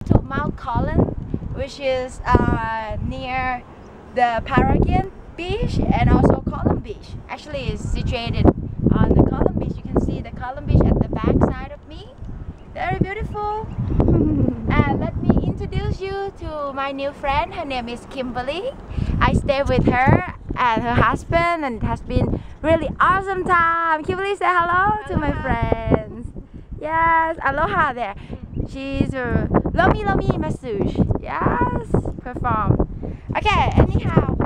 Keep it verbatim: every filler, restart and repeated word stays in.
to Mount Coolum, which is uh, near the Paragon Beach and also Coolum Beach. Actually, it's situated on the Coolum Beach. You can see the Coolum Beach at the back side of me. Very beautiful. And let me introduce you to my new friend. Her name is Kimberly. I stay with her and her husband, and it has been really awesome time. Kimberly, say hello to my friends. Yes, aloha there. She's a lomi lomi massage. Yes, perform. Okay, anyhow,